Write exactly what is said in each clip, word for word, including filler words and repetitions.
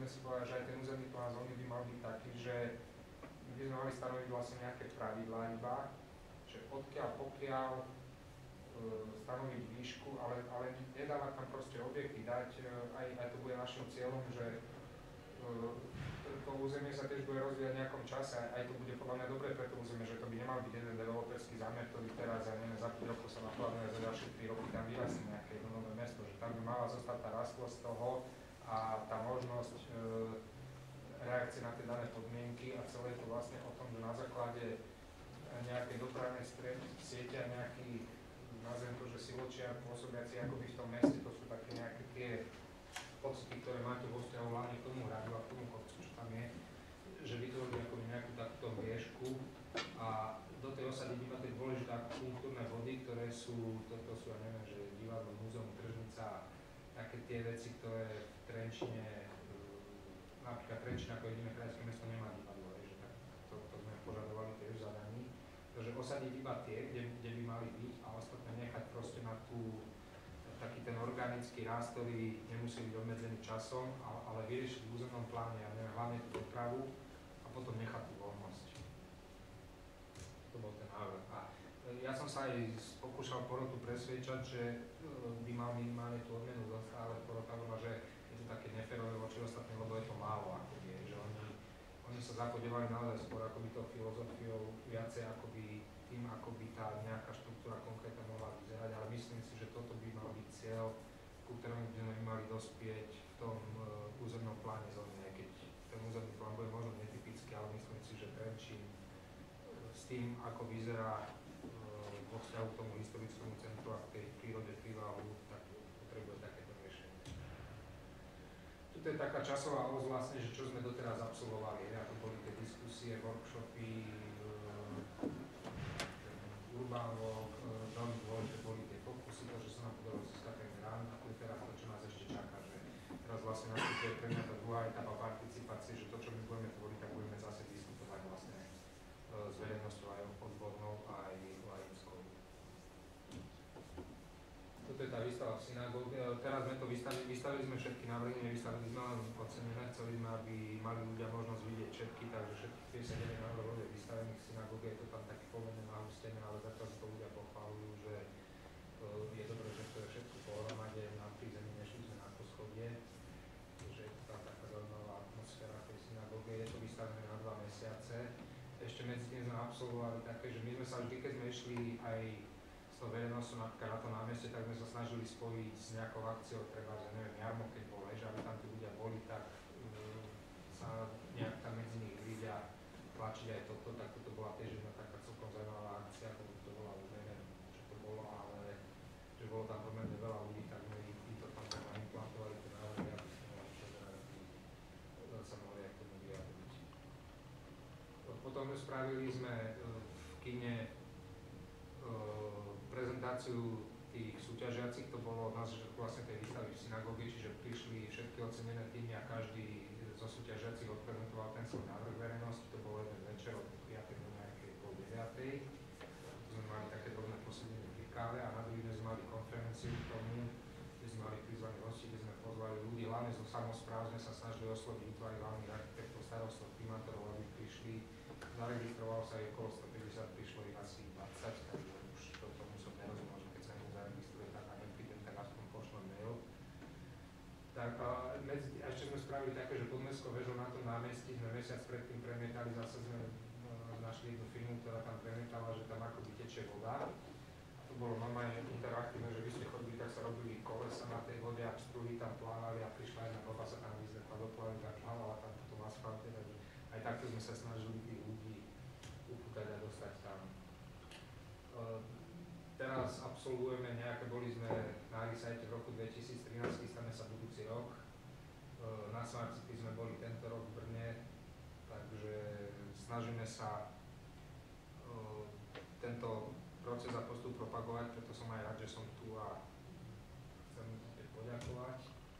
si povedali, že aj ten územný plán zóny by mal byť taký, že by sme mali stanoviť vlastne nejaké pravidlá iba, že odkiaľ pokiaľ e, stanoviť výšku, ale, ale nedávať tam proste objekty, dať, e, aj, aj to bude našim cieľom, že e, to územie sa tiež bude rozvíjať v nejakom čase, aj to bude podľa mňa dobre pre to územie, že to by nemal byť jeden developerský zámer, ktorý teraz, ja neviem, za päť rokov sa naplánuje, za ďalšie tri roky tam vyrastie nejaké jedno nové mesto, že tam by mala zostať tá rastlosť toho a tá možnosť e, reakcie na tie dané podmienky a celé je to vlastne o tom, že na základe nejakej dopravnej siete a nejaký, nazvem to, že siločiar pôsobiaci akoby v tom meste, to sú také nejaké tie pocity, ktoré máte vo vzťahu hlavne k tomu hradu a k tomu kopcu, čo tam je, že vytvorili akoby nejakú takúto viežku a do tej osady iba tie dôležité kultúrne body, ktoré sú, toto sú, ja neviem, že divadlo, múzeum, tržnica, také tie veci, ktoré v Trenčine, napríklad Trenčín ako jediné krajské mesto nemá divadlo, že tak to, to sme požadovali tiež zadaní. Takže osadiť iba tie, kde, kde by mali byť a ostatné nechať proste na tú, taký ten organický rast, ktorý nemusí byť obmedzený časom, ale, ale vyriešiť v územnom pláne, ja neviem, hlavne tú dopravu a potom nechať tú voľnosť. To bol ten návrh. A ja som sa aj pokúšal porotu presviečať, že by mal minimálne tú odmenu dostať, ale porota bola, že je to také neférové voči ostatným, lebo je to málo, ako je, že oni, oni sa zapodievali naozaj skôr akoby tou filozofiou viacej akoby tým, ako by tá nejaká štruktúra konkrétna mohla vyzerať, ale myslím si, že toto by mal byť cieľ, ku ktorému by sme mali dospieť v tom uh, územnom pláne zóny, aj keď ten územný plán bude možno netypický, ale myslím si, že Trenčín uh, s tým, ako vyzerá uh, vo vzťahu k tomu historickému centru a k tej prírode prívahu, tak potrebuje takéto riešenie. Tuto je taká časová os vlastne, že čo sme doteraz absolvovali, ako boli tie diskusie, workshopy, Urbánov, veľmi dôležité boli tie pokusy, to, že sa nám podarilo získať ten grant, ako je teraz to, čo nás ešte čaká, že teraz vlastne nastupuje pre mňa tá druhá etapa participácie, že to, čo my budeme tvoriť, tak budeme zase diskutovať vlastne s verejnosťou aj odbornou, aj laickou. Toto je tá výstava v synagóge. Teraz sme to vystavili, vystavili sme všetky návrhy, nevystavili sme len ocenené, chceli sme, aby mali ľudia možnosť vidieť všetky, takže všetkých päťdesiatdeväť návrhov je vystavených v synagóge, je to tam také pomerne nahustené, ale zatiaľ si to ľudia pochváľujú, že je dobré, že to je všetko pohromade, na prízemí nešli sme na poschodie, že je to tam taká zaujímavá atmosféra v tej synagóge, je to vystavené na dva mesiace. Ešte medzi tým sme absolvovali také, že my sme sa vždy, keď sme išli aj s tou verejnosťou napríklad na to námestie, tak sme sa snažili spojiť s nejakou akciou, treba, že neviem, jarmo, keď bol, že aby tam tí ľudia boli, tak um, sa nejak tam medzi nich vidia tlačiť aj toto, tak toto bola tiež jedna taká celkom zaujímavá akcia, ako to bola, už neviem, čo to bolo, ale že bolo tam pomerne veľa ľudí, tak my, my to tam tak implantovali, tie návrhy, aby sme mohli pozerať, aby sa mohli aj k tomu vyjadriť. Potom spravili sme v kine prezentáciu tých súťažiacich, to bolo na začiatku vlastne tej výstavy v synagóge, čiže prišli všetky ocenené týmy a každý zo súťažiacich odprezentoval ten svoj návrh verejnosti, to bolo jeden večer od piatej do nejakej pol deviatej. Tu sme mali také drobné posedenie pri káve a na druhý deň sme mali konferenciu k tomu, kde sme mali prizvaných hostí, kde sme pozvali ľudí, hlavne zo samospráv sme sa snažili osloviť útvary hlavných architektov, starostov, primátorov, aby prišli. Zaregistrovalo sa aj okolo stopäťdesiat, prišlo ich asi dvadsať, takže už to tomu som nerozumel, že keď sa im zaregistruje, tak a neprídem, tak aspoň pošlem mail. Tak a, medzi, a ešte sme spravili také, že pod mestskou väžou na tom námestí sme mesiac predtým premietali, zase sme no, našli jednu firmu, ktorá tam premietala, že tam akoby tečie voda. A to bolo normálne interaktívne, že vy ste chodili, tak sa robili kolesa na tej vode a pstruhy tam plávali a prišla jedna baba sa tam vyzrekla do plavy, tak plával tam potom asfalte, takže aj takto sme sa snažili tých ľudí upútať a dostať tam. Uh, teraz absolvujeme nejaké, boli sme na Risajte v roku dvetisíctrinásť, chystáme sa budúci rok. Uh, na Smart City sme boli tento rok v Brne, takže snažíme sa uh, tento proces a postup propagovať, preto som aj rád, že som tu a chcem opäť poďakovať.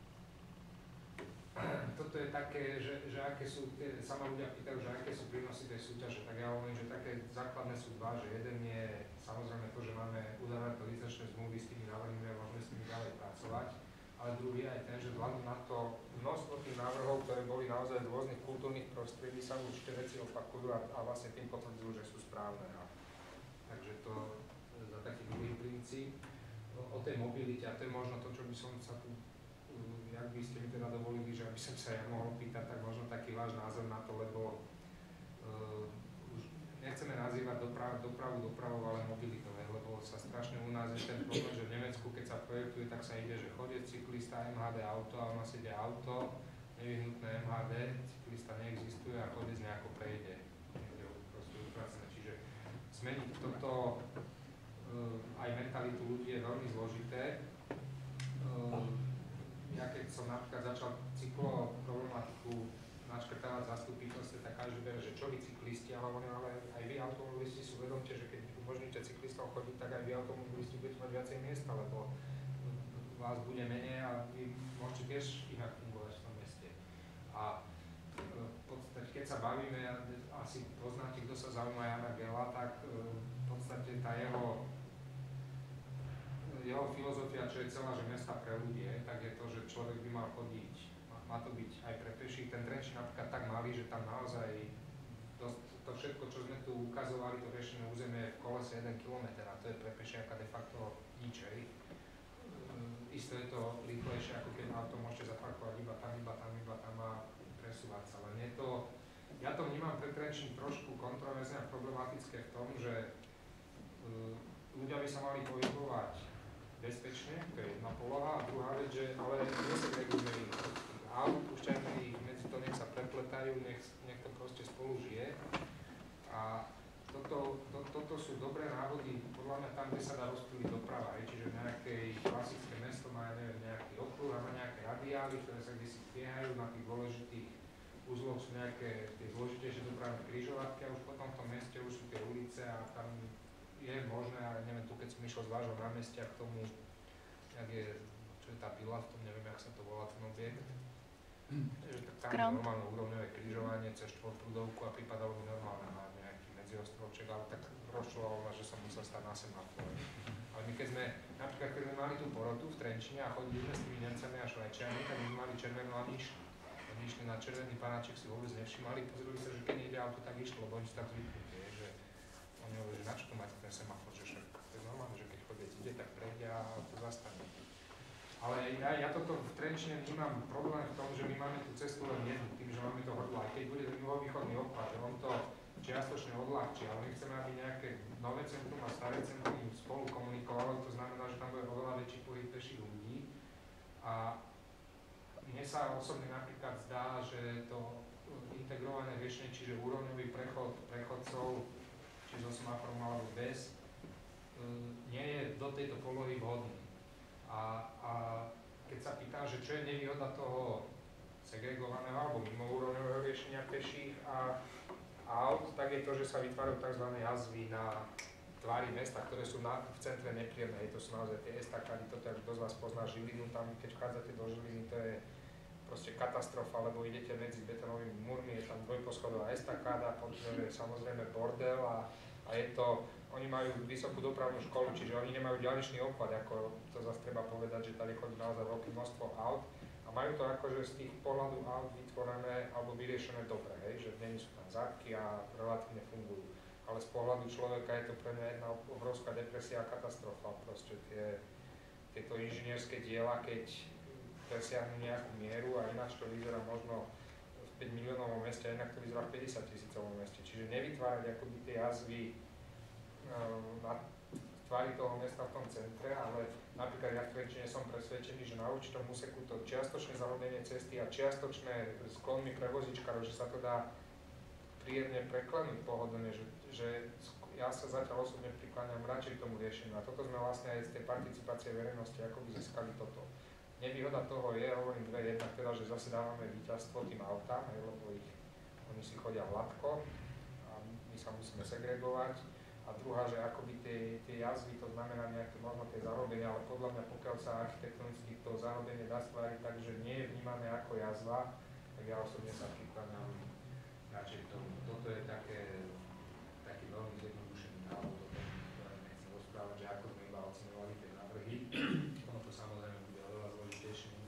Toto je také, že, že aké sú, sa ma ľudia pýtajú, že aké sú prínosy tej súťaže, tak ja hovorím, že také základné sú dva, že jeden je samozrejme to, že máme uzavreté licenčné zmluvy s tými návrhmi a môžeme s nimi ďalej pracovať, ale druhý aj ten, že vzhľadom na to množstvo tých návrhov, ktoré boli naozaj z rôznych kultúrnych prostredí, sa určite veci opakujú a, a vlastne tým potvrdzujú, že sú správne. A, takže to za taký druhý princíp. O, o tej mobilite, a to je možno to, čo by som sa tu, jak by ste mi teda dovolili, že aby som sa ja mohol pýtať, tak možno taký váš názor na to, lebo uh, už nechceme nazývať dopravu, dopravu dopravou, ale mobilitou, lebo sa strašne u nás je ten problém, že v Nemecku, keď sa projektuje, tak sa ide, že chodie cyklista, em há dé auto a u nás ide auto, nevyhnutné em há dé, cyklista neexistuje a chodec nejako prejde. Je proste upracené. Čiže zmeniť toto, uh, aj mentalitu ľudí je veľmi zložité. Uh, ja keď som napríklad začal cyklo problematiku naškrtávať zastupiteľstve, tak každý berie, že čo vy cyklisti, ale, ale aj vy automobilisti sú vedomte, že keď umožníte cyklistom chodiť, tak aj vy automobilisti budete mať viacej miesta, lebo vás bude menej a vy môžete tiež inak fungovať v tom meste. A v podstate, keď sa bavíme, asi poznáte, kto sa zaujíma Jana Gela, tak v podstate tá jeho jeho filozofia, čo je celá, že mesta pre ľudí, tak je to, že človek by mal chodiť, má, má to byť aj pre peších. Ten Trenčín napríklad tak malý, že tam naozaj dosť, to všetko, čo sme tu ukazovali, to riešené územie je v kolese jeden kilometr a to je pre pešiaka de facto nič. Um, isto je to rýchlejšie, ako keď auto môžete zaparkovať iba tam, iba tam, iba tam a presúvať sa. Len je to, ja to vnímam pre Trenčín trošku kontroverzne a problematické v tom, že um, ľudia by sa mali pohybovať bezpečne, to je jedna poloha, a druhá vec, že ale nesegregujme ich od tých aut, púšťajme ich medzi to, nech sa prepletajú, nech, nech to proste spolu žije. A toto, to, toto sú dobré návody, podľa mňa tam, kde sa dá rozptýliť doprava, hej, čiže nejaké klasické mesto má, neviem, nejaký okruh a má nejaké radiály, ktoré sa kdesi spiehajú, na tých dôležitých uzloch sú nejaké tie zložitejšie dopravné križovatky a už potom v tom meste už sú tie ulice a tam je možné, ale neviem, tu keď som išiel z vášho námestia k tomu, jak je, čo je tá pila, v tom neviem, jak sa to volá ten objekt, že tak tam je normálne úrovňové križovanie cez štvorprúdovku a pripadalo mi normálne na nejaký medziostrovček, ale tak rozčulovalo ma, že som musel stať na semafore. Ale my keď sme, napríklad keď sme mali tú porotu v Trenčine a chodili sme s tými Nemcami a Švajčiarmi, tak my sme mali červenú a myš. Oni išli na červený panáček, si vôbec nevšimali, pozreli sa, že keď nejde auto, tak išlo, lebo oni si tak zvyknú, že oni hovorí, že na čo tu máte ten semafor, že však to je normálne, že keď chodec ide, tak prejde a to zastane. Ale ja, ja toto v Trenčine vnímam problém v tom, že my máme tú cestu len jednu, tým, že máme to hodla. Aj keď bude ten juhovýchodný obchvat, že on to čiastočne odľahčí, ale my chceme, aby nejaké nové centrum a staré centrum spolu komunikovalo, to znamená, že tam bude oveľa väčší pohyb peších ľudí. A mne sa osobne napríklad zdá, že to integrované riešenie, čiže úrovňový prechod prechodcov, či so semaforom alebo bez, nie je do tejto polohy vhodný. A, a keď sa pýtam, že čo je nevýhoda toho segregovaného alebo mimoúrovňového riešenia peších a aut, tak je to, že sa vytvárajú tzv. Jazvy na tvári mesta, ktoré sú na, v centre nepríjemné. To sú naozaj tie estakády, toto kto z vás pozná Žilinu, tam keď vchádzate do Žiliny, to je proste katastrofa, lebo idete medzi betónovými múrmi, je tam dvojposchodová estakáda, potom je samozrejme bordel a, a je to, oni majú vysokú dopravnú školu, čiže oni nemajú diaľničný obchvat, ako to zase treba povedať, že tady chodí naozaj veľké množstvo aut a majú to akože z tých pohľadu aut vytvorené alebo vyriešené dobre, hej, že nie sú tam zadky a relatívne fungujú. Ale z pohľadu človeka je to pre mňa jedna obrovská depresia a katastrofa, proste tie, tieto inžinierské diela, keď presiahnu nejakú mieru a ináč to vyzerá možno v päť miliónovom meste a inak to vyzerá v päťdesiat tisícovom meste. Čiže nevytvárať akoby tie jazvy na tvári toho mesta v tom centre, ale napríklad ja v Trenčine som presvedčený, že na určitom úseku to čiastočné zahlodenie cesty a čiastočné sklony pre vozičkárov, že sa to dá príjemne preklenúť pohodlne, že, že ja sa zatiaľ osobne prikláňam radšej k tomu riešeniu a toto sme vlastne aj z tej participácie verejnosti akoby získali toto. Nevýhoda toho je, hovorím dve, jedna teda, že zase dávame víťazstvo tým autám, lebo ich, oni si chodia hladko a my sa musíme segregovať. A druhá, že akoby tie, tie jazvy, to znamená nejaké možno tie zarobenia, ale podľa mňa pokiaľ sa architektonicky to zarobenie dá stváriť tak, že nie je vnímané ako jazva, tak ja osobne sa prikladám radšej k tomu. Toto je také, taký veľmi zjednodušený návod, o tom, ktoré nechcem rozprávať, že ako sme iba oceňovali tie návrhy. Ono to samozrejme bude oveľa zložitejšie,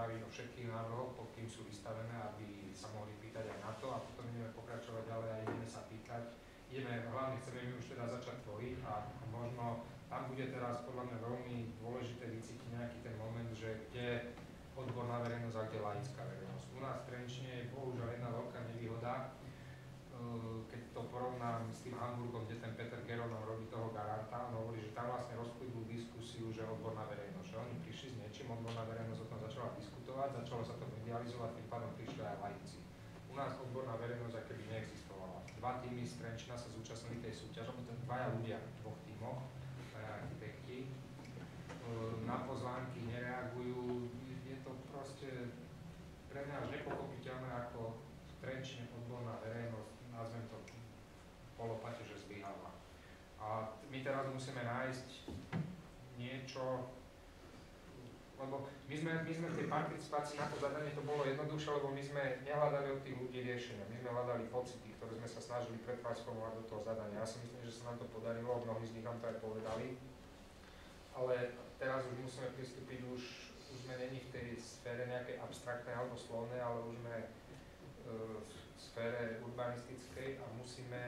baviť o všetkých návrhoch, pod kým sú vystavené, aby sa mohli pýtať aj na to a potom ideme pokračovať ďalej a ideme sa pýtať. Ideme, hlavne chceme my už teda začať tvoriť a možno tam bude teraz podľa mňa veľmi dôležité vycítiť nejaký ten moment, že kde odborná verejnosť a kde laická verejnosť. U nás v Trenčine je bohužiaľ jedna veľká nevýhoda, keď to porovnám s tým Hamburgom, kde ten Peter Gero nám robí toho garanta, on hovorí, že tam vlastne rozkúdil diskusiu, že odborná verejnosť, že oni prišli s niečím, odborná verejnosť o tom začala diskutovať, začalo sa to medializovať, tým pádom prišli aj laici. U nás odborná verejnosť akoby neexistovala. Dva týmy z Trenčina sa zúčastnili tej súťaže, lebo dvaja ľudia v dvoch tímoch, dvaja architekti, na pozvánky nereagujú, je to proste pre mňa až nepochopiteľné, ako v Trenčine odborná verejnosť, nazvem to polopate, že zlyháva. A my teraz musíme nájsť niečo, lebo my sme, my sme v tej participácii na to zadanie, to bolo jednoduchšie, lebo my sme nehľadali od tých ľudí riešenia, my sme hľadali pocity, ktoré sme sa snažili pretransformovať do toho zadania. Ja si myslím, že sa nám to podarilo, mnohí z nich nám to aj povedali, ale teraz už musíme pristúpiť, už, už sme není v tej sfére nejakej abstraktnej alebo slovnej, ale už sme v sfére urbanistickej a musíme,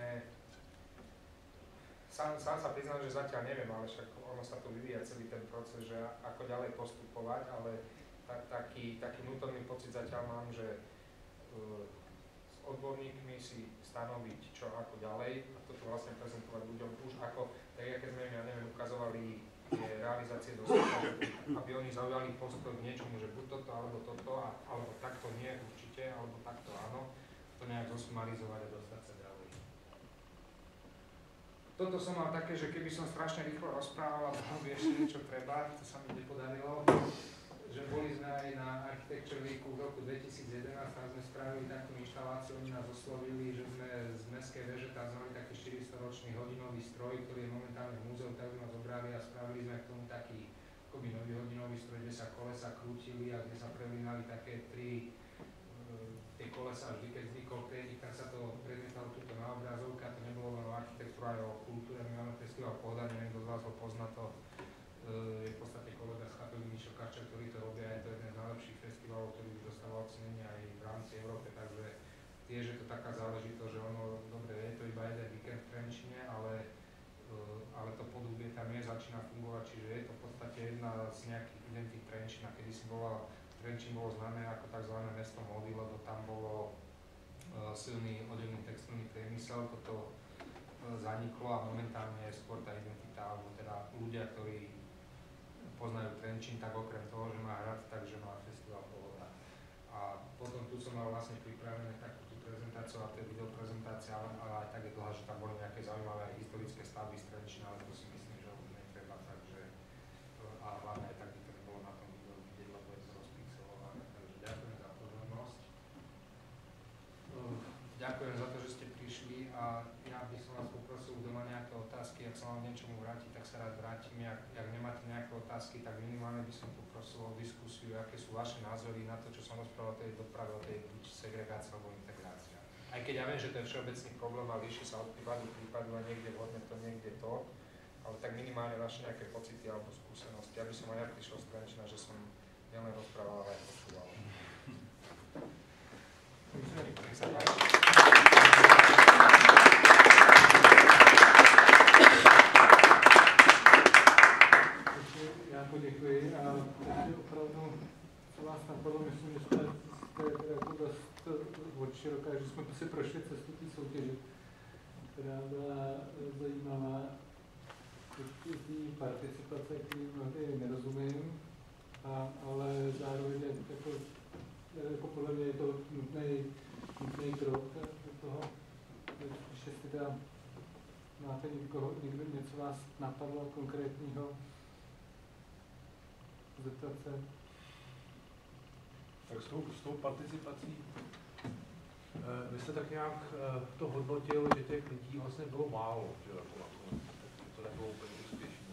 sám, sám sa priznám, že zatiaľ neviem, ale však ono sa to vyvíja celý ten proces, že ako ďalej postupovať, ale tak, taký, taký vnútorný pocit zatiaľ mám, že uh, s odborníkmi si stanoviť čo ako ďalej a toto vlastne prezentovať ľuďom už ako, tak ako sme im, ja neviem, ukazovali tie realizácie do sveta, aby oni zaujali postoj k niečomu, že buď toto, alebo toto, a, alebo takto nie, určite, alebo takto áno, to nejak zosumarizovať a dostať sa ďalej. Toto som mal také, že keby som strašne rýchlo rozprával a bolo by ešte niečo treba, to sa mi nepodarilo, že boli sme aj na Architecture Weeku v roku dvetisícjedenásť, tam sme spravili takú inštaláciu, oni nás oslovili, že sme z mestskej veže tam znali taký štyrisťročný hodinový stroj, ktorý je momentálne v múzeu, tak sme zobrali a spravili sme k tomu taký akoby nový hodinový stroj, kde sa kolesa krútili a kde sa prelínali také tri tie kolesa, vždy keď vznikol kredit, tak sa to prezentalo tuto na obrazovka, to nebolo len o architektúre, aj o kultúre, my máme festival Pohoda, neviem, kto z vás ho pozná, to je v podstate kolega z Kapely Mišo Kačer, ktorý to robia, je to jeden z najlepších festivalov, ktorý už dostával ocenenia aj v rámci Európy, takže tiež je to taká záležitosť, že ono, dobre, je to iba jeden víkend v Trenčine, ale, ale to podhubie tam je, začína fungovať, čiže je to v podstate jedna z nejakých identít Trenčina, kedy si bola Trenčín bolo známe ako tzv. Mesto módy, lebo tam bolo uh, silný odevný textilný priemysel, toto uh, zaniklo a momentálne je skôr tá identita, alebo teda ľudia, ktorí poznajú Trenčín, tak okrem toho, že má hrad, takže má festival Pohoda. A potom tu som mal vlastne pripravené takúto prezentáciu a to je videoprezentácia, ale, ale aj tak je dlhá, že tam boli nejaké zaujímavé historické stavby z Trenčína, ale to si myslím, že už netreba, takže uh, a hlavne aj tak by to nebolo na tom videu vidieť, lebo je to rozpixelované, takže ďakujem za pozornosť. Uh, ďakujem za to, že ste prišli a ja by som vás poprosil, kto má nejaké otázky, ak sa vám niečomu vráti, tak sa rád vrátim. Ak, ak nemáte nejaké otázky, tak minimálne by som poprosil o diskusiu, aké sú vaše názory na to, čo som rozprával o tej doprave, o tej buď segregácii alebo integrácia. Aj keď ja viem, že to je všeobecný problém a líši sa od prípadu k prípadu a niekde vhodne to, niekde to, ale tak minimálne vaše nejaké pocity alebo skúsenosti. Ja by som aj ja prišiel z Trenčina, že som nielen rozprával, ale aj počúval. Nech sa páči. Já poděkuji a opravdu, co vás napadlo, myslím, že jste, jste jako dost od široká, že jsme si prošli cestu té soutěže, která byla zajímavá. Té participace, který mnohdy nerozumím, a, ale zároveň je jako, jako podle mě je to nutný, nutný krok do toho, když jestli teda máte někoho, někdo něco vás napadlo konkrétního, zeptat se. Tak s tou, s tou participací, e, vy jste tak nějak e, to hodnotil, že těch lidí vlastně bylo málo, že jako nakonec, to nebylo úplně úspěšné.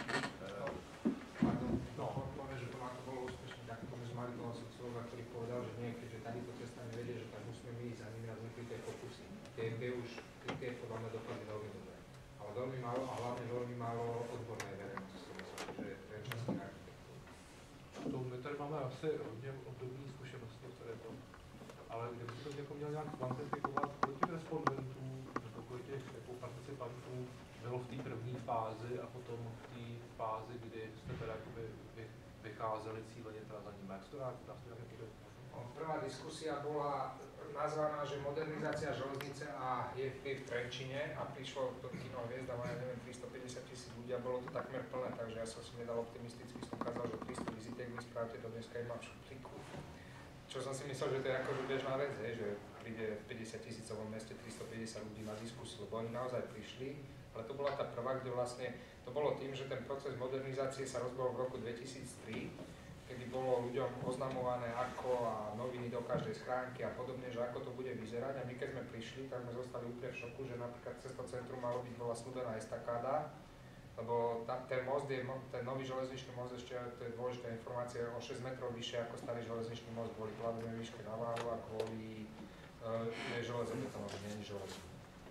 E, no, poviem, že to ako bolo úspešné, tak to sme mali toho sociológa, ktorý povedal, že nie, keďže tadyto cesta nevedie, že tak musíme my ísť za nimi a vznikli tie pokusy. Tie, tie už, tie podľa mňa dopadli veľmi dobre. Ale veľmi málo a hlavne veľmi málo odbornej verejnosti, že Trenčanských architektúr. To my tady máme asi hodně obdobné zkušenosti, které to, ale kdyby to jako měl nějak kvantifikovat, kolik těch respondentů nebo kolik těch jako participantů bylo v té první fázi a potom v té fázi, kdy jste teda jakoby vycházeli cíleně teda za ním. Jak to dá, dá se nějaké půjde? Prvá diskusia bola nazvaná, že modernizácia železnice a je v Trenčine a prišlo do kino Hviezda, má neviem, tristopäťdesiat tisíc ľudí a bolo to takmer plné, takže ja som si nedal optimisticky, som kázal, že tristo vizitek vy spravte do dneska aj mám v šuplíku. Čo som si myslel, že to je akože bežná vec, hej, že príde v päťdesiat tisícovom meste tristopäťdesiat ľudí na diskusiu, lebo oni naozaj prišli, ale to bola tá prvá, kde vlastne to bolo tým, že ten proces modernizácie sa rozbehol v roku dvetisíctri, kedy bolo ľuďom oznamované ako a noviny do každej schránky a podobne, že ako to bude vyzerať. A my keď sme prišli, tak sme zostali úplne v šoku, že napríklad cez to centrum malo byť bola slúbená estakáda, lebo ta, ten most je, ten nový železničný most, ešte to je dôležitá informácia, o šesť metrov vyššie ako starý železničný most, kvôli kladovej výške na váhu a kvôli uh, je železobetónový, nie je železný.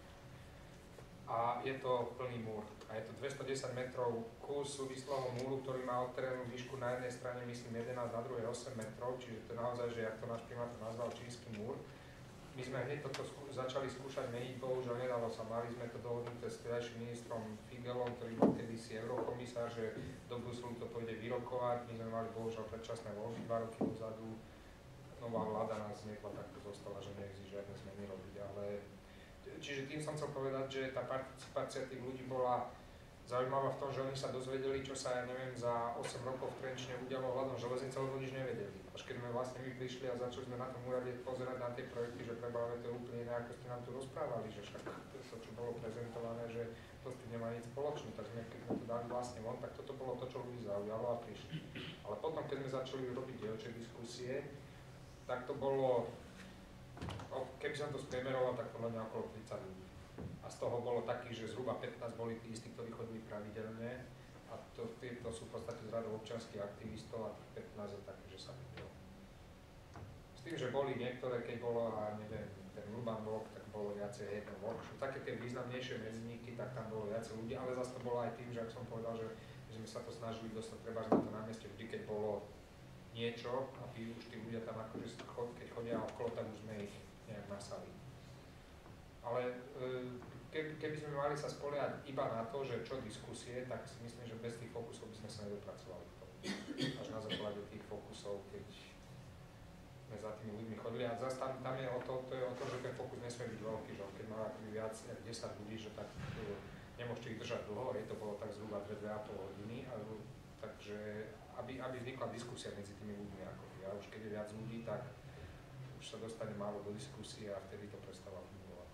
A je to plný múr. A je to dvestodesať metrov kus súvislého múru, ktorý má od terénu výšku na jednej strane myslím jedenásť, na druhej osem metrov, čiže to je naozaj, že jak to náš primátor nazval čínsky múr. My sme hneď toto skú, začali skúšať meniť, bohužiaľ nedalo sa, mali sme to dohodnuté s vtedajším ministrom Figelom, ktorý bol kedysi eurokomisár, že do Bruselu to pôjde vyrokovať. My sme mali bohužiaľ predčasné voľby dva roky dozadu. Nová vláda nás zmietla, takto zostala, že neexistuje žiadne zmeny robiť, ale čiže tým som chcel povedať, že tá participácia tých ľudí bola zaujímavá v tom, že oni sa dozvedeli, čo sa, ja neviem, za osem rokov v Trenčine udialo ohľadom železnice, lebo nič nevedeli. Až keď sme vlastne my prišli a začali sme na tom úrade pozerať na tie projekty, že prebáve to úplne iné, ako ste nám tu rozprávali, že však to, čo bolo prezentované, že to s tým nemá nič spoločné, tak sme, keď sme to dali vlastne von, tak toto bolo to, čo ľudí zaujalo a prišli. Ale potom, keď sme začali robiť dielčie diskusie, tak to bolo, keby som to spriemeroval, tak podľa mňa okolo tridsať ľudí. A z toho bolo takých, že zhruba pätnásť boli tí istí, ktorí chodili pravidelne. A to, to sú v podstate z radou občianskych aktivistov a tých pätnásť je také, že sa videlo. S tým, že boli niektoré, keď bolo, a neviem, ten Urban Walk, tak bolo viacej jedno workshop. Také tie významnejšie medzeníky, tak tam bolo viacej ľudí, ale zase to bolo aj tým, že ak som povedal, že my sme sa to snažili dostať treba na to námestie vždy, keď bolo niečo, aby už tí ľudia tam akože keď chodia okolo, tak už sme ich nejak nasali. Ale keby, keby sme mali sa spoliehať iba na to, že čo diskusie, tak si myslím, že bez tých fokusov by sme sa nedopracovali k tomu. Až na základe tých fokusov, keď sme za tými ľuďmi chodili. A zase tam, tam je o to, to je o to, že ten fokus nesmie byť veľký, že keď má akoby viac ako desať ľudí, že tak uh, nemôžete ich držať dlho, je to bolo tak zhruba dve až pol hodiny, ale, takže aby, aby vznikla diskusia medzi tými ľuďmi ako ja. Už keď je viac ľudí, tak už sa dostane málo do diskusie a vtedy to prestáva fungovať.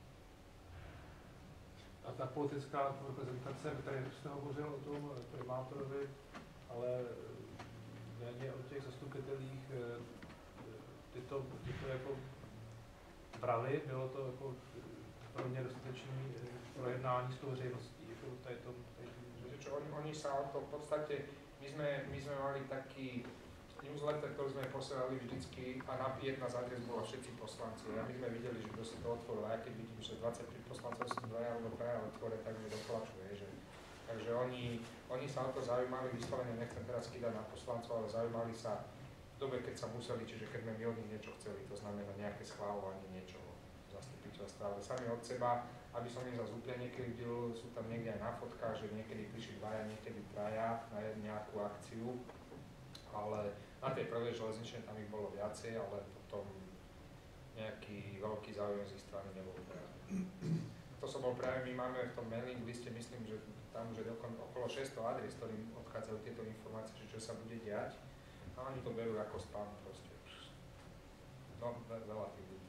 A ta politická reprezentace, tady jste hovořil o tom primátorovi, ale méně o těch zastupitelích, tyto, tyto jako brali, bylo to jako pro mě dostatečné projednání s tou veřejností, jako tady tom, tady tom. Čo, oni, oni sa o to v podstate, my sme, my sme mali taký newsletter, ktorý sme posielali vždycky a na jedna z adres bola všetci poslanci. A my sme videli, že kto si to otvoril, a keď vidím, že dvadsaťpäť poslancov si dvaja alebo traja otvoria, tak mi doplačuje. Že... Takže oni, oni sa o to zaujímali, vyslovene nechcem teraz kýdať na poslancov, ale zaujímali sa v dobe, keď sa museli, čiže keď sme my od nich niečo chceli, to znamená nejaké schváľovanie niečoho zastupiteľstva, ale sami od seba, aby som im zase úplne nekryvdil, sú tam niekde aj na fotkách, že niekedy prišli dvaja, niekedy traja na nejakú akciu, ale na tej prvej železničnej tam ich bolo viacej, ale potom nejaký veľký záujem z ich strany nebol. To som bol práve, my máme v tom mailing liste, myslím, že tam už je okolo šesťsto adres, ktorým odchádzajú tieto informácie, že čo sa bude diať. A oni to berú ako spam proste. No, veľa tých ľudí.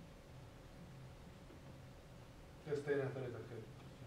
To je stejné tady také.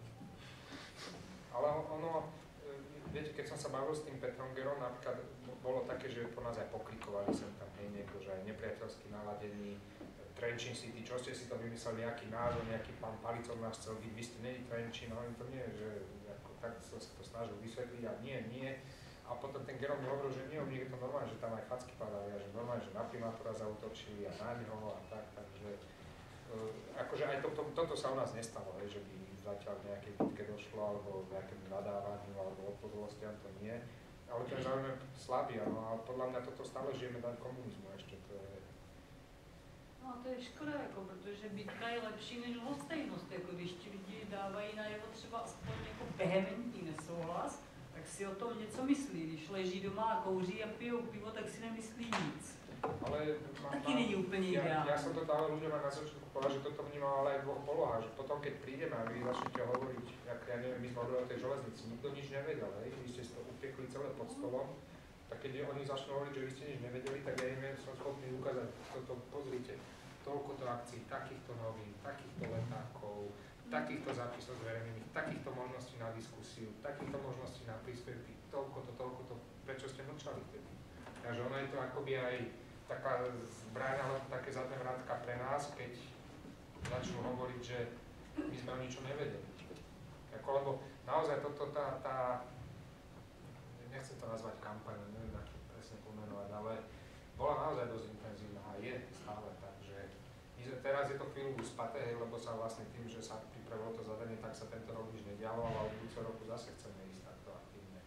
Ale ono, viete, keď som sa bavil s tým Petrongerom, napríklad bolo také, že po nás aj pokrikovali sem tam, hej, niekto, že aj nepriateľsky naladený, Trenčín City, čo ste si to vymysleli, nejaký názov, nejaký pán Palicov nás chcel byť, vy ste není Trenčín, ale to nie, že ako, tak som sa to snažil vysvetliť a nie, nie. A potom ten Gerom mi hovoril, že nie, u nich je to normálne, že tam aj facky padali a že normálne, že na primátora zaútočili a na ňoho a tak, takže uh, akože aj to, to, toto sa u nás nestalo, hej, že by zatiaľ v nejakej bitke došlo, alebo v nejakém nadávaniu, alebo odpozolostiam, to nie. ale ten záujem je slabý, no a podľa mňa toto stále žijeme dan komunizmu ešte, to je... No a to je škoda, jako, protože bitka je lepší než lhostejnost, jako když ti lidi dávají najevo třeba aspoň jako vehementní nesouhlas, tak si o tom něco myslí. Když leží doma a kouří a pijou pivo, tak si nemyslí nic. Ale má, Taky není úplne ja, ideálne. ja som to ale ľuďom aj na začiatku povedal, že toto vnímam ale aj v dvoch polohách, že potom keď prídeme a vy začnete hovoriť, jak ja neviem, my sme hovorili o tej železnici, nikto nič nevedel, hej, vy ste si to upiekli celé pod stolom, tak keď oni začnú hovoriť, že vy ste nič nevedeli, tak ja im som schopný ukázať, toto pozrite, toľkoto akcií, takýchto novín, takýchto letákov, takýchto zápisov zverejnených, takýchto možností na diskusiu, takýchto možností na príspevky, toľkoto, toľkoto, prečo ste mlčali vtedy? Takže ono je to akoby aj taká zbraň, alebo také zadné vrátka pre nás, keď začnú hovoriť, že my sme o ničom nevedeli. Ako, lebo naozaj toto, tá, tá, nechcem to nazvať kampaň, neviem, ako presne pomenovať, ale bola naozaj dosť intenzívna a je stále tak, že my teraz je to chvíľu uspaté, lebo sa vlastne tým, že sa pripravilo to zadanie, tak sa tento rok nič nedialo, ale od budúceho roku zase chceme ísť takto aktívne.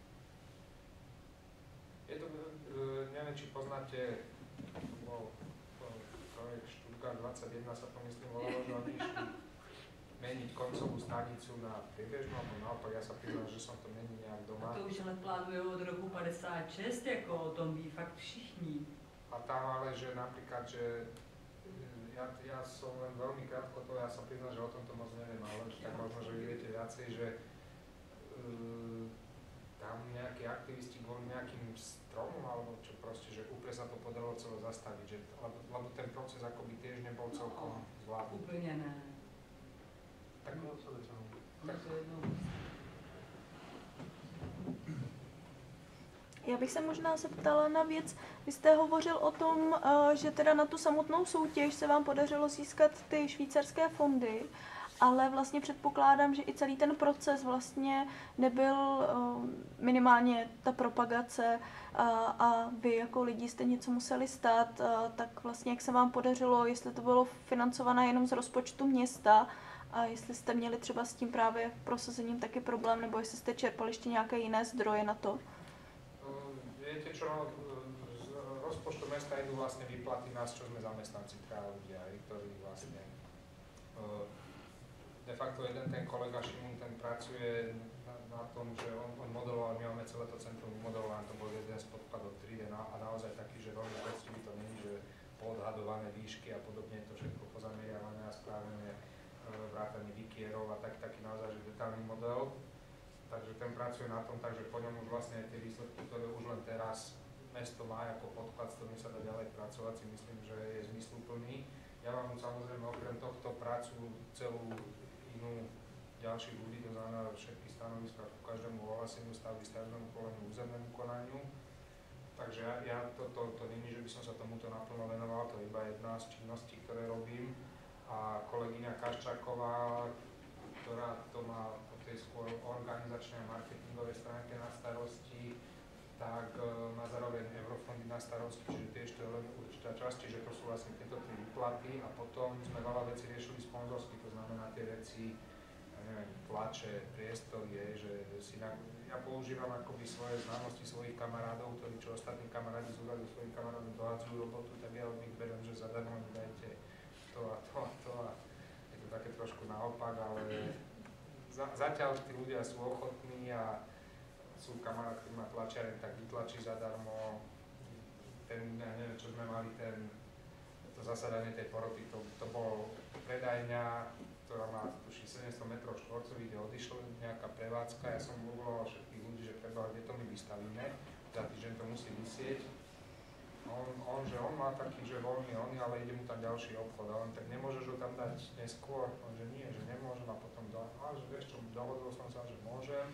Je to, neviem, či poznáte, bol projekt Stuttgart dvadsaťjeden sa to myslím volalo, že oni išli meniť koncovú stanicu na priebežnú, alebo naopak ja sa priznám, že som to menil nejak doma. A to už ale plánuje od roku padesát šest, jako o tom ví fakt všichni. A tam ale, že napríklad, že ja, ja som len veľmi krátko to, ja sa priznám, že o tomto moc neviem, ale tak možno, že vy viete viacej, že uh, tam nejakí aktivisti kvôli nejakým stromom, alebo čo proste, že úplne sa to podarilo celé zastaviť, že, lebo, lebo ten proces akoby tiež nebol celkom zvládnutý. Úplně ne. Tak, No, co to tak, Já bych se možná zeptala na věc. Vy jste hovořil o tom, eh, že teda na tu samotnou soutěž se vám podařilo získat ty švýcarské fondy, ale vlastně předpokládám, že i celý ten proces vlastně nebyl eh, minimálně ta propagace a, a vy jako lidi jste něco museli stát, a tak vlastně jak se vám podařilo, jestli to bylo financované jenom z rozpočtu města a jestli jste měli třeba s tím právě prosazením taky problém, nebo jestli jste čerpali ještě nějaké jiné zdroje na to? Viete čo, z rozpočtu mesta idú vlastne výplaty nás, čo sme zamestnanci, teda ľudia, ktorí vlastne de facto jeden ten kolega Šimún, ten pracuje na, na tom, že on, on modeloval, my máme celé to centrum vymodelované, to bol jeden z podkladov tri dé a naozaj taký, že veľmi poctivý to není, že poodhadované výšky a podobne, to všetko pozameriavané a správené vrátanie vikierov a tak, taký naozaj, že detálny model. Takže ten pracuje na tom, takže po ňom už vlastne aj tie výsledky, ktoré už len teraz mesto má ako podklad, s ktorým sa dá ďalej pracovať, si myslím, že je zmysluplný. Ja mám samozrejme okrem tohto prácu celú inú ďalších ľudí, to znamená všetky stanoviska ku každému ohlaseniu, stavby stavebnému povoleniu, územnému konaniu. Takže ja, ja to, to, to není, že by som sa tomuto naplno venoval, to je iba jedna z činností, ktoré robím. A kolegyňa Kaščáková, ktorá to má po tej skôr organizačnej a marketingovej stránke na starosti, tak uh, má zároveň eurofondy na starosti, čiže tiež to je len určitá časť, čiže to sú vlastne tieto tri výplaty a potom sme veľa vecí riešili sponzorsky, to znamená tie veci, ja neviem, tlače, priestory, je, že si na, ja používam akoby svoje známosti svojich kamarádov, ktorí čo ostatní kamarádi z úradu svojich kamarádov dohadzujú robotu, tak ja od nich beriem, že zadarmo mi dajte to a to a to a je to také trošku naopak, ale za, zatiaľ tí ľudia sú ochotní a sú kamarát, ktorý má tlačiareň, tak vytlačí zadarmo. Ten, ja neviem, čo sme mali, ten, to zasadanie tej poroty, to, to bolo predajňa, ktorá má tuší sedemsto metrov štvorcových, kde odišla nejaká prevádzka. Ja som volal všetkých ľudí, že treba, kde to my vystavíme, za týždeň to musí vysieť. On, on, že on má taký, že voľný on, ale ide mu tam ďalší obchod a on tak nemôžeš ho tam dať neskôr, on že nie, že nemôžem a potom do, a že vieš čo, dohodol som sa, že môžem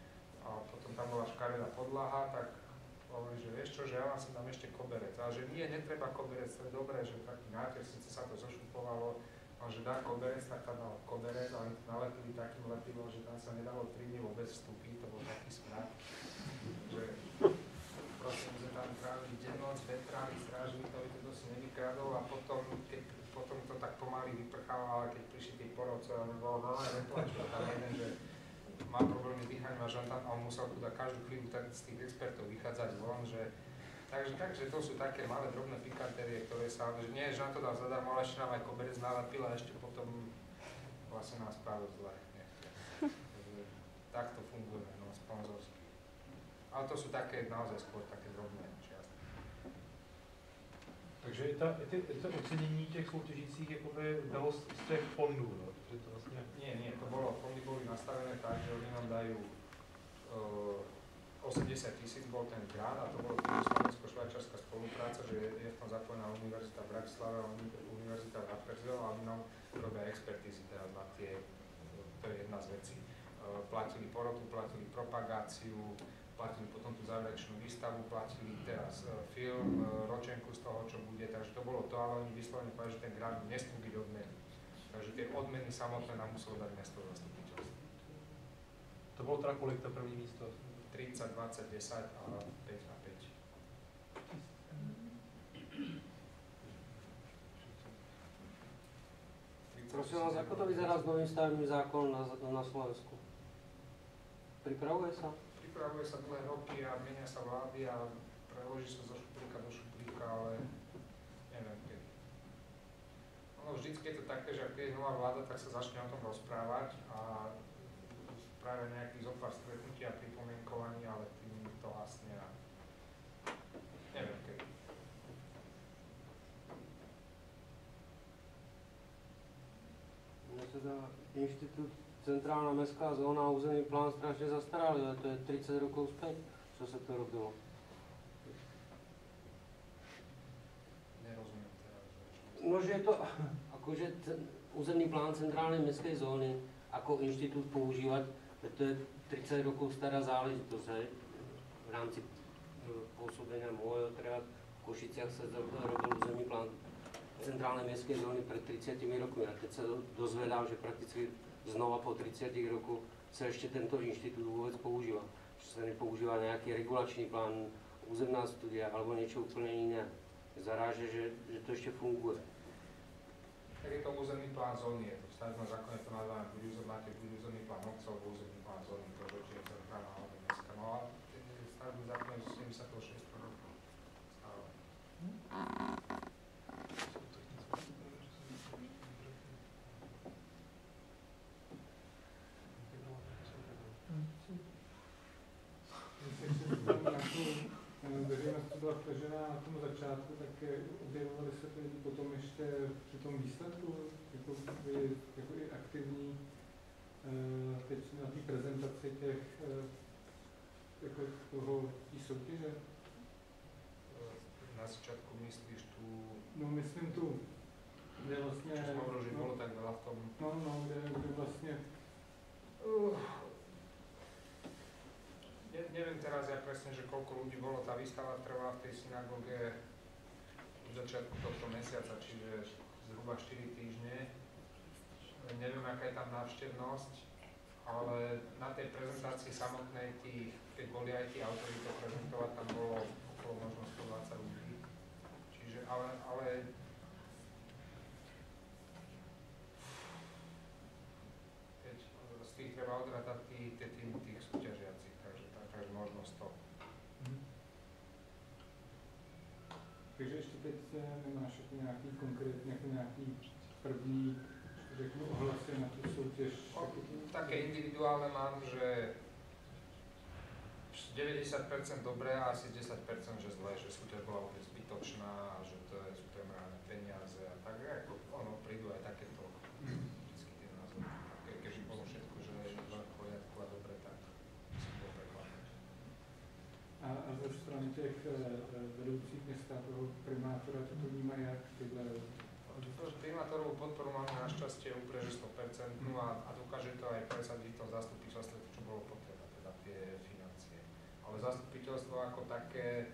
a potom tam bola škaredá podlaha, tak hovorí, že vieš čo, že ja vám sem dám ešte koberec a že nie, netreba koberec, to je dobré, že taký náter, síce sa to zošupovalo, on že dá koberec, tak tam dal koberec a oni to nalepili takým lepidlom, že tam sa nedalo tri dní vôbec vstúpiť, to bol taký smrad, že proste sme tam trávili deň, noc, vetrali, strážili to, to si nevykradol a potom, keď potom to tak pomaly vyprchalo, ale keď prišli tí porodcovia, on bol veľmi neplačil, tam jeden, že má problémy s dýchaním a že on tam, on on musel teda každú chvíľu tak z tých expertov vychádzať von, že takže, takže to sú také malé drobné pikantérie, ktoré sa, že nie, že nám to dal zadarmo, ale ešte nám aj koberec nalepil a ešte potom vlastne nás spravil zle. Takto fungujeme, no, sponzorsky. Ale to sú také, naozaj skôr také drobné čiastky. Takže i, ta, i, ty, i to ocenění těch soutěžících jakoby bylo z, z těch fondů, no? Že to vlastně... Nie, nie, to bolo, fondy boli nastavené tak, že oni nám dajú uh, osemdesiat tisíc bol ten grant a to bolo tým slovensko-švajčiarska spolupráca, že je, je v tom zapojená Univerzita v Bratislave a Univerzita v Appersville a oni nám robia expertízy teraz na tie, to je jedna z vecí. Uh, platili porotu, platili propagáciu, platili potom tú záverečnú výstavu, platili teraz uh, film, uh, ročenku z toho, čo bude, takže to bolo to, ale oni vyslovene povedali, že ten grant nesmú byť odmeny. Takže tie odmeny samotné nám muselo dať mesto zastupiteľstvo. To bylo teda kolik to první místo? tridsať, dvadsať, desať a päť na päť. Prosím vás, ako to vyzerá s novým stavebným zákonom na, na Slovensku? Pripravuje sa? Pripravuje sa dlhé roky a menia sa vlády a preloží sa zo šuplíka do šuplíka, ale neviem kedy. Ono vždycky je to také, že ak je nová vláda, tak sa začne o tom rozprávať a práve nejakých zopár stretnutí a pripomienkovaní, ale tým to vlastne a neviem kedy. Teda Inštitút Centrálna mestská zóna a územný plán strašne zastarali, ale to je tridsať rokov späť, čo sa to robilo. Nerozumiem teraz. No, že je to akože územný plán centrálnej mestskej zóny ako inštitút používať, to je tridsať rokov stará záležitosť, hej. V rámci pôsobenia môjho, teda v Košiciach sa robil územný plán centrálnej mestskej zóny pred tridsiatimi rokmi. A keď sa dozvedám, že prakticky znova po tridsiatich rokoch sa ešte tento inštitút vôbec používa. Že sa nepoužíva nejaký regulačný plán, územná studia alebo niečo úplne iné. Zaráže, že, že to ešte funguje. Tak je to územný plán zóny, je to v stavebnom zákone to nazývame buď územný, máte buď územný plán obce, alebo územný plán zóny, to je určite centrálna alebo mestská. No a stavebný zákon je z sedemdesiatšesť rokov. Stále. Veřejnost byla vtažená na tom začátku, tak objevovaly se ty lidi potom ještě při tom výsledku, jako, jako i aktivní teď na té prezentaci těch jako toho, té soutěže. Na začátku myslíš tu... No myslím tu, kde vlastně... Čo som hovoril, že no, bolo tak veľa v tom... No, no, kde, kde vlastne... Uh, ne, neviem teraz ja presne, že koľko ľudí bolo. Tá výstava trvá v tej synagóge od začiatku tohto mesiaca, čiže zhruba štyri týždne. Neviem, aká je tam návštevnosť, ale na tej prezentácii samotnej, tých, keď boli aj tí autori to prezentovať, tam bolo okolo možno stodvadsať ľudí. Čiže, ale, ale keď z tých treba odrátať tí, tie týmy tých súťažiacich, takže, takže možno sto. Mhm. Takže ještě teď nemáš jako nějaký konkrétně, jako nějaký první, řeknu, ohlasy na tu soutěž? O, také individuálne mám, že deväťdesiat percent dobré a asi desať percent že zlé, že súťaž bola vôbec zbytočná a že to je, sú premrhané peniaze a tak, ako ono prídu aj takéto vždycky tie názory. Ke, keďže bolo všetko, že je v poriadku a dobre, tak som bol prekvapený. A, a ze strany těch vedoucích města, toho primátora, to vnímají jak tyhle? Primátorovú podporu máme našťastie úplne že sto percent a, a dokáže to aj presadiť to zastupiteľstvo, čo bolo potreba, teda tie financie. Ale zastupiteľstvo ako také,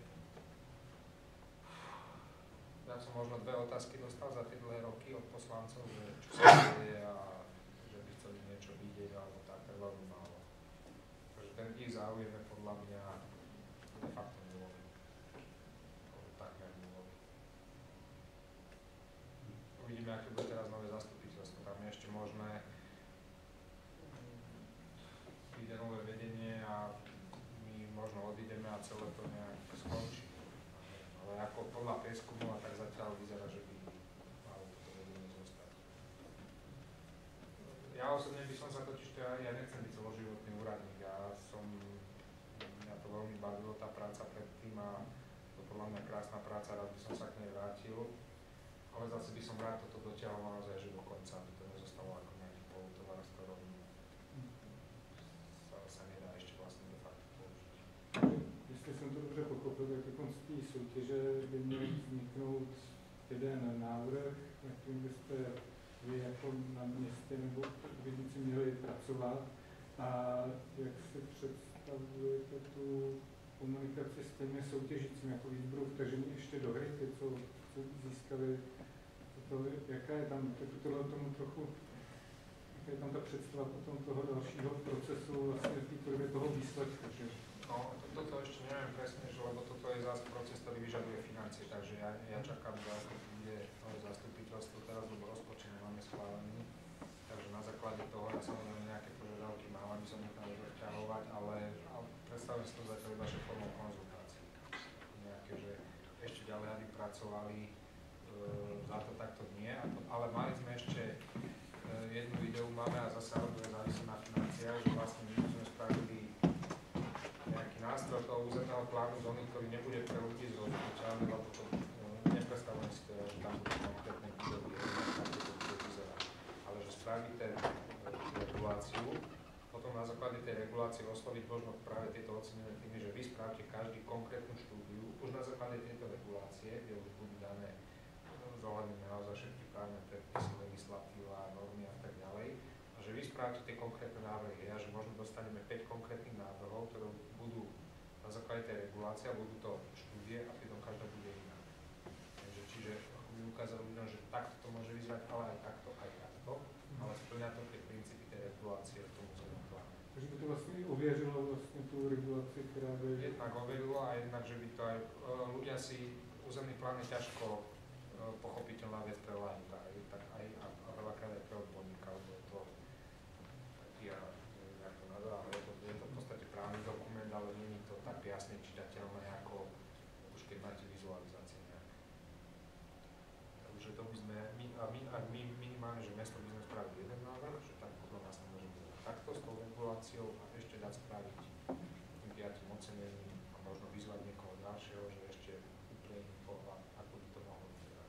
ja som možno dve otázky dostal za tie dlhé roky od poslancov, že čo sa deje a že by chceli niečo vidieť alebo tak, tak veľmi málo. Takže ten ich záujem je podľa mňa de facto nulový. Takmer nulový. Uvidíme, aké bude teraz nové zastupiteľstvo. Tam je ešte možné, príde nové vedenie a a celé to nejak skončí. Ale ako podľa prieskumu, a tak zatiaľ vyzerá, že by malo toto vedenie zostať. Ja osobne by som sa totiž, ja, ja nechcem byť celoživotný úradník, ja som, mňa to veľmi bavilo, tá práca predtým a to podľa mňa krásna práca, rád by som sa k nej vrátil, ale zase by som rád toto dotiahol naozaj, že do konca, aby to nezostalo ako nejaký polotovar, s ktorom sa, sa nedá ešte vlastne de facto použiť. Jestli jsem to dobře pochopil, tak do konce té soutěže by měl vzniknout jeden návrh, na kterým byste vy jako na městě nebo úředníci měli pracovat a jak si představujete tu komunikaci s těmi soutěžícími, jako víc budou vtaženi ještě do hry, ty, co, co získali, to, jaká je tam, tak tohle tomu trochu, jaká je tam ta představa potom toho dalšího procesu, vlastně v té podobě toho výsledku, že? No, to, toto ešte neviem presne, že, lebo toto je zase proces, ktorý vyžaduje financie, takže ja, ja čakám, že ako bude nové zastupiteľstvo, teraz lebo rozpočet nemáme schválený, takže na základe toho ja samozrejme nejaké požiadavky mám, aby som ich nechal doťahovať, ale, ale predstavujem si to zatiaľ iba, že formou konzultácií. Nejaké, že ešte ďalej, aby pracovali, e, za to takto nie, a to, ale mali sme ešte e, jednu ideu, máme a zase ale bude závisí na financiách, že vlastne my sme spravili nejaký nástroj toho územného plánu zóny, ktorý nebude pre ľudí zrozumiteľný, lebo to nepredstavujem si teda, že tam budú konkrétne budovy, ako to bude vyzerať. Ale že spravíte reguláciu, potom na základe tej regulácie osloviť možno práve tieto ocenené tými, že vy správte každý konkrétnu štúdiu, už na základe tejto regulácie, kde už budú dané zohľadnené naozaj všetky právne predpisy, legislatíva, normy a tak ďalej, a že vy správte tie konkrétne návrhy, a že možno dostaneme päť konkrétnych návrhov, ktoré budú na základe tej regulácie a budú to štúdie a pritom každá bude iná. Takže, čiže by ukázali ľuďom, že takto to môže vyzerať, ale aj takto, aj takto, ale splňa to tie princípy tej regulácie v tom územnom pláne. Takže by to vlastně ověřilo vlastně tu regulaci, která by... Jednak overilo a jednak, že by to aj, ľudia si, územný plán je ťažko pochopiteľná vec pre laika, tak aj a, a veľakrát aj pre odborníka, lebo je to taký, ja neviem, jak to nazvá, ale je to, je to v podstate právny dokument, ale nie je to tak jasne čitateľné, ako už keď máte vizualizácie nejaké. Takže to by sme, my, a my, a my minimálne, že mesto by sme spravili jeden návrh, že tak podľa nás môžeme takto s tou reguláciou a ešte dať spraviť tým piatým ocenením a možno vyzvať niekoho ďalšieho, že ešte úplne pohľad, ako by to mohlo vyzerať.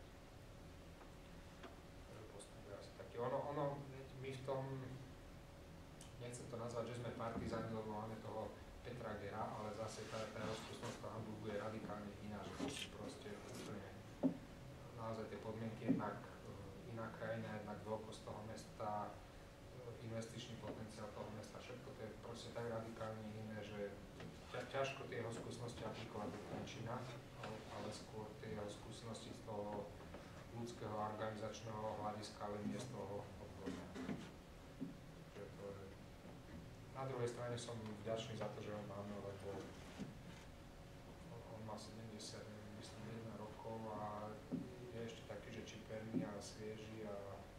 Postup je asi taký. Ono, ono, my v tom, nechcem to nazvať, že sme partizáni, lebo máme toho Petra Gera, ale zase tá, tá rozpustnosť toho Hamburgu je radikálne iná, že to sú proste úplne naozaj tie podmienky, jednak iná krajina, jednak veľkosť toho mesta, investičný potenciál toho mesta, všetko to je proste tak radikálne iné, že ťa, ťažko tie jeho skúsenosti aplikovať do Trenčína, ale, ale skôr tie jeho skúsenosti z toho ľudského a organizačného hľadiska, ale nie z toho odborného. Na druhej strane som vďačný za to, že ho máme, lebo on, on má sedemdesiat, myslím, jeden rokov a je ešte taký, že čiperný a svieži a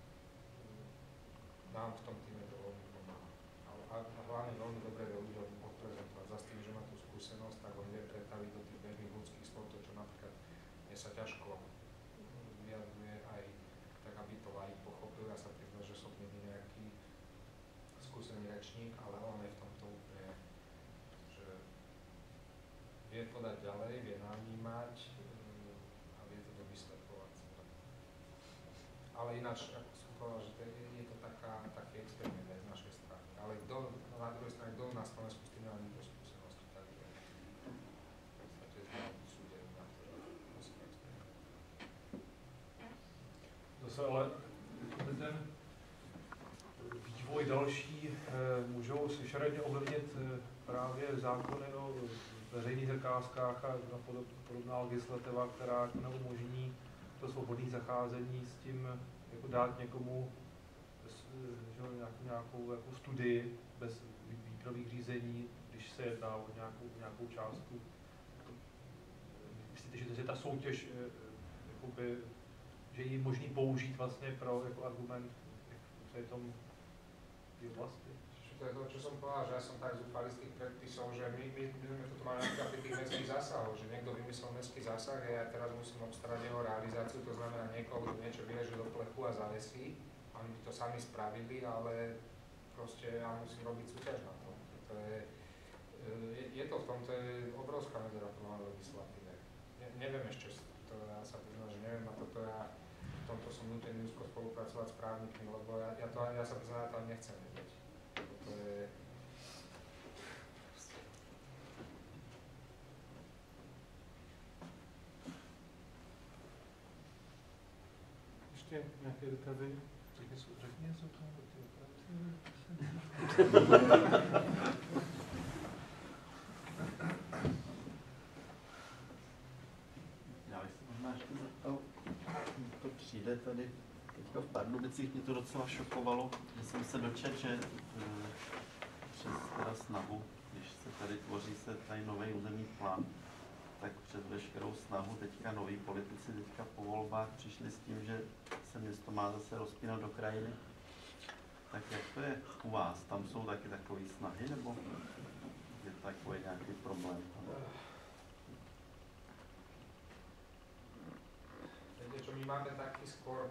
nám v tom týme to veľmi pomáha. A, a hlavne veľmi dobre vie ľuďom odprezentovať. Zas tým, že má tú skúsenosť, tak on vie pretaviť do tých bežných ľudských slov to, čo napríklad mne sa ťažko vyjadruje aj tak, aby to laik pochopil. Ja sa priznám, že som nie nejaký skúsený rečník, ale on je v tomto úplne, že vie podať ďalej, vie navnímať a vie to vysvetľovať. Ale ináč, ako som povedal, že to je, je to taká, taký experiment aj z našej strany. Ale kto, na druhej strane, kto na Slovensku s tým nemá nikto skúsenosti, takže v podstate znamená súde na to, že musíme experimentovať. Zase ale ten vývoj další můžou si šeredně ovlivnit právě zákony o veřejných zakázkách a podobná legislativa, která neumožní to svobodné zacházení s tím, jako dát někomu nějakou, nějakou jako studii bez výběrových řízení, když se jedná o nějakou, nějakou částku. Myslíte, že ta soutěž, jakoby, že ji možný použít vlastně pro jako argument v tom oblasti? To to je to, čo som povedal, že ja som tak zúfalý z tých predpisov, že my, my, my sme to mali napríklad pri tých mestských zásahov, že niekto vymyslel mestský zásah a ja teraz musím obstarať jeho realizáciu, to znamená niekoho, kto niečo vyleže do plechu a zavesí. Oni by to sami spravili, ale proste ja musím robiť súťaž na to. To je, je, je to v tomto je obrovská medzera v novej legislatíve. Ne, neviem ešte, to ja sa priznám, že neviem, a toto ja v tomto som nútený úzko spolupracovať s právnikmi, lebo ja, ja, to, ja sa priznám, ja to ani nechcem vedieť. To je... Ještě nějaké dotazy? Řekni, řekni něco k tomu, ty opravdu. Já bych se možná ještě zeptal, to přijde tady teďka v Pardubicích, mě to docela šokovalo, že jsem se dočetl, že uh, přes teda snahu, když se tady tvoří se tady nový územní plán, tak přes veškerou snahu teďka noví politici teďka po volbách přišli s tím, že se město má zase rozpínat do krajiny. Tak jak to je u vás? Tam jsou taky takové snahy, nebo je takový nějaký problém? Viete čo, my máme taký skôr uh,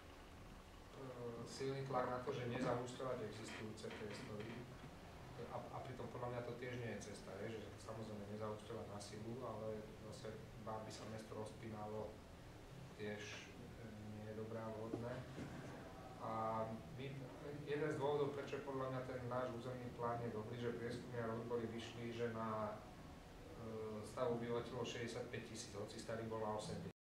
silný tlak na to, že nezahúšťovať existujúce priestory. A, a pritom podľa mňa to tiež nie je cesta, je, že samozrejme nezahúšťovať na silu, ale zase by sa mesto rozpínalo, tiež nie je dobré a vhodné. A my, jeden z dôvodov, prečo podľa mňa ten náš územný plán je dobrý, že prieskumy a rozbory vyšli, že na uh, stav obyvateľov šesťdesiatpäť tisíc, hoci starý bola osemdesiat.